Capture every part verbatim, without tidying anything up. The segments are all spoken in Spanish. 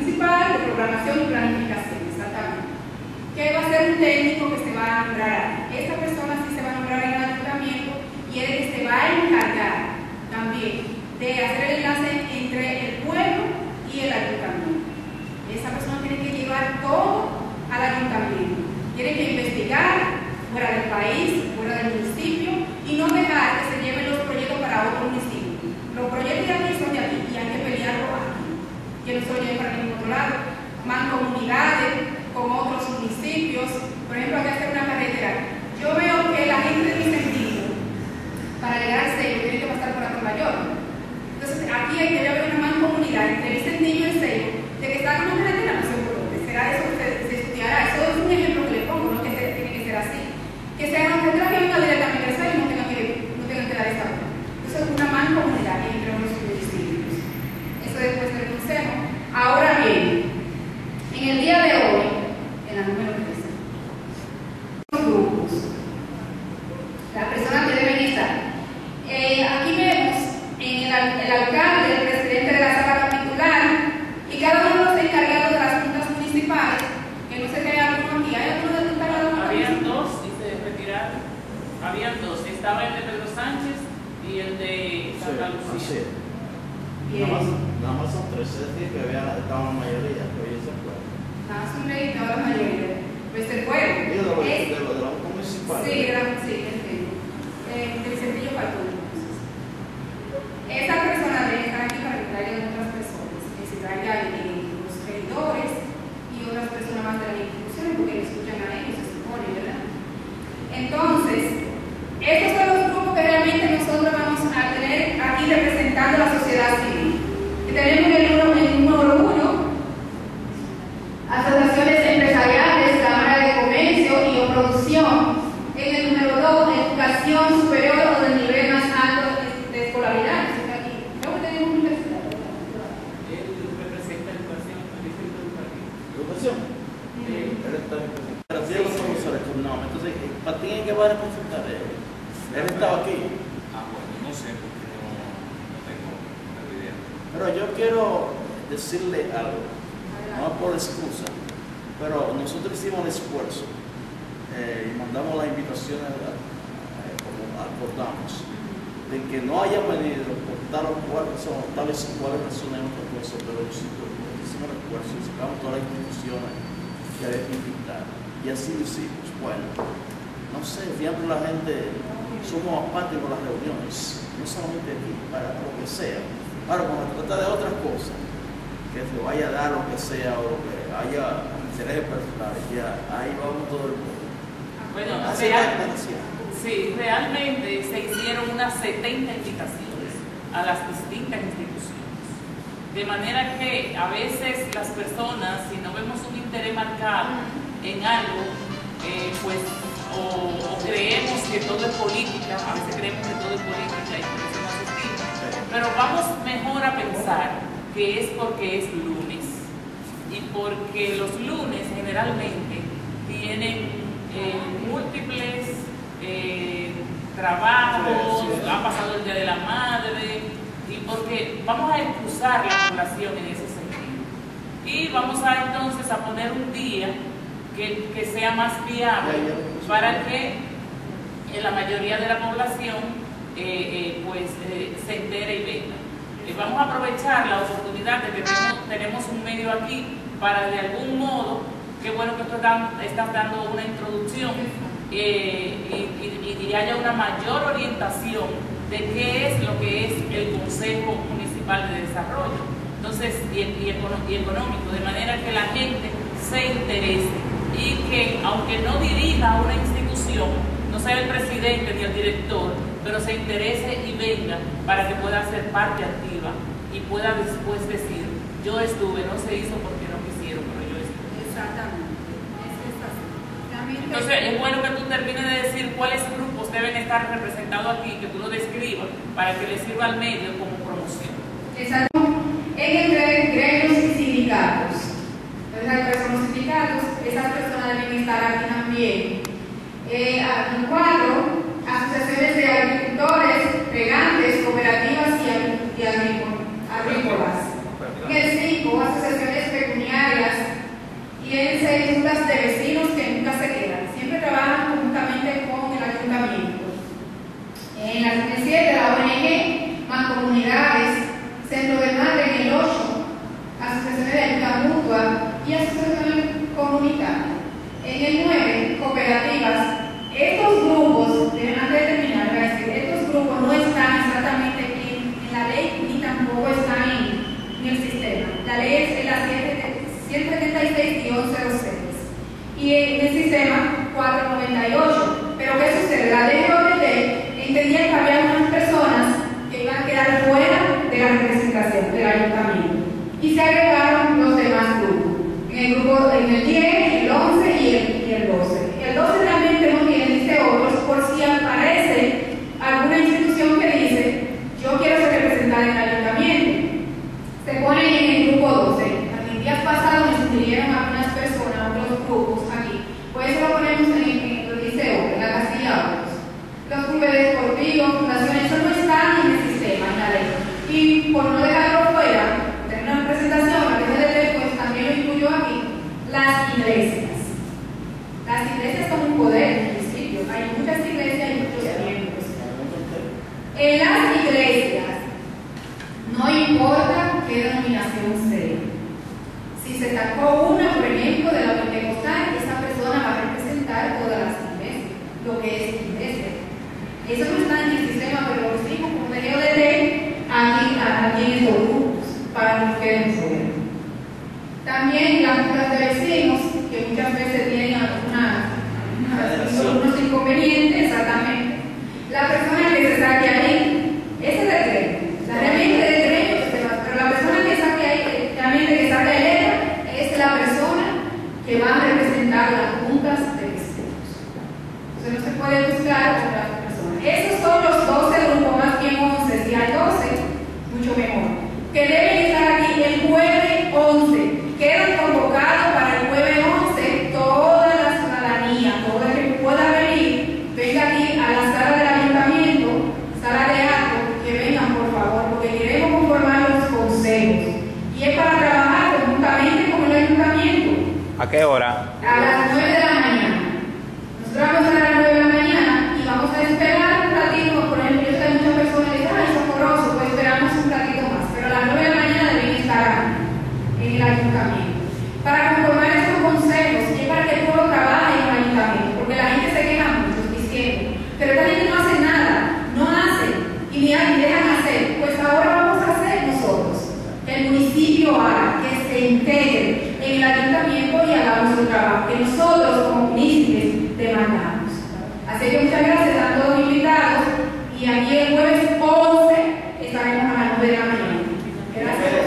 municipal de programación y planificación, exactamente. Que va a ser un técnico que se va a nombrar. Esta persona sí se va a nombrar en el ayuntamiento y es el que se va a encargar también de hacer el enlace entre el pueblo y el ayuntamiento. Esa persona tiene que llevar todo al ayuntamiento. Tiene que investigar fuera del país, fuera del municipio y no dejar que se lleven los proyectos para otro municipio. Los proyectos de aquí son de aquí y hay que pelearlo aquí. Que no se lo lleven para ningún otro lado. Mancomunidades con otros municipios. Por ejemplo, acá está una carretera. Yo veo que la gente de Vicentino, para llegar al sello, tiene que pasar por Ato Mayor. Entonces, aquí hay que haber una mancomunidad entre Vicentino y el sello, de que está con una carretera, no sé por dónde. Será eso que se, se estudiará. Eso es un ejemplo que le pongo, no que se, tiene que ser así. Que sea una carretera que venga directamente al sello y no tenga que, no tenga que dar esa hora. Eso es una mancomunidad entre los municipios. Eso después del consejo. Ahora bien, en el día de hoy, en la número trece, los grupos, las personas que deben estar. Eh, aquí vemos en el, el alcalde, el presidente de la sala capitular y cada uno de los encargados de las juntas municipales, que no se crea alguno aquí. ¿Hay alguno de los encargados? Habían dos y se retiraron. Habían dos. Estaba el de Pedro Sánchez y el de Santa Lucía. Sí, Bien. nada más, nada más son tres, es decir, que había, estaban la mayoría, que hoy se fue. Nada más un rey, toda la mayoría. Pues se fueron. Digo, de lo Es- de lo de la Junta municipal. Sí, era, sí, entiendo. Eh, del Vicentillo faltó. Esta persona debe estar aquí para que traigan otras personas, que se traigan eh, los regidores y otras personas más de las instituciones, porque escuchan a ellos, se supone, ¿verdad? Entonces, estos son los grupos que realmente nosotros vamos a tener aquí representando a la sociedad civil. Y tenemos el número, el número uno, asociaciones empresariales, cámara de comercio y o producción. En el número dos, educación superior o del nivel más alto de escolaridad. Luego tenemos universidad. Él representa educación, el distrito educativo. ¿Educación? Eh, Él está representando. Pero sí, los profesores, pues no. Entonces, ¿para ti en qué va a representar él? Él estaba aquí. Ah, bueno, no sé porque no, no tengo la idea. Pero yo quiero decirle algo, no es por excusa, pero nosotros hicimos el esfuerzo eh, y mandamos las invitaciones a- a- como acordamos, de que no haya venido por tal o cual razón, tales o cuales razones otra cosa, pero nosotros hicimos el esfuerzo y sacamos todas las instituciones que había que invitar. Y así lo hicimos. Bueno, no sé, siempre la gente somos aparte con las reuniones, no solamente aquí, para lo que sea. Ahora, cuando se trata de otras cosas, que se vaya a dar lo que sea o lo que haya interés personal, ya ahí vamos todo el mundo. Bueno, Así real- es, decía. sí, realmente se hicieron unas setenta invitaciones a las distintas instituciones. De manera que a veces las personas, si no vemos un interés marcado en algo, eh, pues o, o creemos que todo es política, a veces creemos que todo es política y por eso no asistimos. Pero vamos mejor a pensar que es porque es lunes y porque los lunes generalmente tienen eh, múltiples eh, trabajos, Sí, sí. ha pasado el Día de la Madre y porque vamos a excusar la población en ese sentido y vamos a entonces a poner un día que, que sea más viable Ya, ya. para que eh, la mayoría de la población eh, eh, pues eh, se entere y venga. Eh, vamos a aprovechar la oportunidad de que tenemos, tenemos un medio aquí para de algún modo, qué bueno que tú estás, estás dando una introducción eh, y, y, y haya una mayor orientación de qué es lo que es el Consejo Municipal de Desarrollo, entonces y, y, econo- y económico, de manera que la gente se interese y que aunque no dirija una institución, no sea el presidente ni el director, pero se interese y venga para que pueda ser parte activa y pueda después decir, yo estuve, no se hizo porque no quisieron, pero yo estuve. Exactamente. Es que es así. Realmente- Entonces es bueno que tú termines de decir cuáles grupos deben estar representados aquí, que tú lo describas para que le sirva al medio como promoción. Exacto. En entre gremios y sindicatos. Entonces, hay personas sindicatos, esas personas deben estar aquí también. Eh, aquí cuatro, asociaciones de agricultores, regantes, cooperativas y, agri- y agrícolas. En el cinco, asociaciones pecuniarias G, mancomunidades, centro de madre en el ocho, asociaciones de ayuda mutua y asociaciones comunitarias. En el nueve, cooperativas. Estos grupos, antes de terminar, voy a decir, estos grupos no están exactamente en, en la ley ni tampoco están en, en el sistema. La ley es la ciento setenta y seis guión cero seis y en el sistema cuatrocientos noventa y ocho. Pero ¿qué sucede? La D G O T entendía que había unas personas que iban a quedar fuera de la representación del ayuntamiento y se agregaron los demás grupos. En el grupo, en el diez, el once y el, y el doce. El doce realmente no tiene, dice otros, por si aparece alguna institución que dice, yo quiero ser representada en el ayuntamiento. Se ponen en el grupo doce. En días pasados me sugirieron a algunas personas, otros grupos aquí. Pues eso lo ponemos en, en lo dice otro, en la casilla otros. Los clubes deportivos, fundaciones, eso no está en el sistema, en la ley. Y por no dejarlo fuera, tener una presentación, la D G O T, pues también lo incluyo aquí, las iglesias. Las iglesias son un poder en el municipio. Hay muchas iglesias y muchos miembros. En las iglesias, no importa qué denominación sea. Si se sacó una, por ejemplo, de la pentecostal, esa persona va a representar todas las iglesias, lo que es iglesia. Eso no está en el sistema, pero lo decimos como D G O T aquí, aquí en estos grupos, para que nos queden fuera. También las juntas de vecinos, que muchas veces tienen alguna, unos inconvenientes, exactamente. La persona que se saque ahí, ese es el gremio. La realmente del gremio, pero la persona que saque ahí, realmente que saque ahí, es la persona que va a representar las juntas de vecinos. Entonces no se puede buscar otras personas. Esos son los doce grupos, más bien once, si hay doce, mucho mejor, que deben estar aquí el jueves once. Quedan convocados para el jueves once toda la ciudadanía, todo el que pueda venir, venga aquí a la sala del ayuntamiento, sala de actos, que vengan por favor, porque queremos conformar los consejos. Y es para trabajar conjuntamente con el ayuntamiento. ¿A qué hora? A las nueve de la mañana. Nosotros vamos a las nueve de la mañana y vamos a esperar un ratito. Por ejemplo, yo sé que muchas personas dicen, ay, socorroso, pues esperamos un ratito más. Pero a las nueve de la mañana deben estar en el ayuntamiento para conformar esos consejos y para que el pueblo trabaje en el ayuntamiento, porque la gente se queja mucho diciendo, pero esta gente no hace nada, no hace y ni, ni dejan hacer. Pues ahora vamos a hacer nosotros, que el municipio haga, que se integre en el ayuntamiento y hagamos nuestro trabajo, que nosotros como municipios demandamos. Así que muchas gracias a todos los invitados y aquí el jueves once estaremos a las nueve de la mañana. Gracias.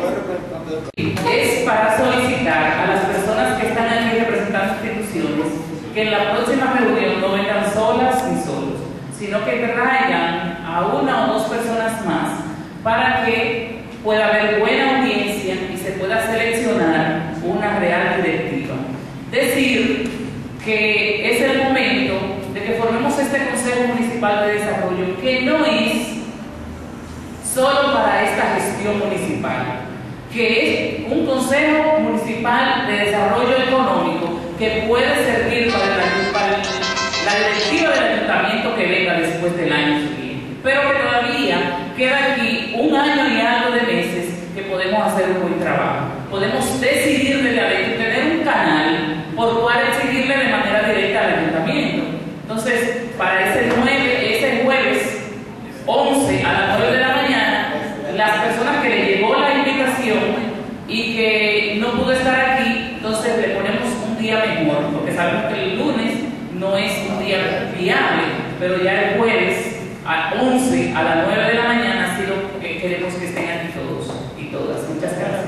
Es para solicitar a las personas que están aquí representando instituciones que en la próxima reunión no vengan solas ni solos, sino que traigan a una o dos personas más para que pueda haber buena audiencia y se pueda seleccionar una real directiva. Decir que es el momento de que formemos este Consejo Municipal de Desarrollo, que no es solo para esta gestión municipal, que es un Consejo Municipal de Desarrollo Económico que puede servir para, el, para el, la directiva del ayuntamiento que venga después del año siguiente, pero que todavía queda aquí un año y algo de meses que podemos hacer un buen trabajo. Podemos decidir desde adentro, tener un canal por cual exigirle de manera directa al ayuntamiento. Entonces, para ese, nueve, ese jueves once a las nueve de la mañana, las personas que le llegó la invitación y que no pudo estar aquí, entonces le ponemos un día mejor, porque sabemos que el lunes no es un día viable, pero ya el jueves a once a las nueve de la mañana, así lo que queremos que estén aquí todos y todas. Muchas gracias.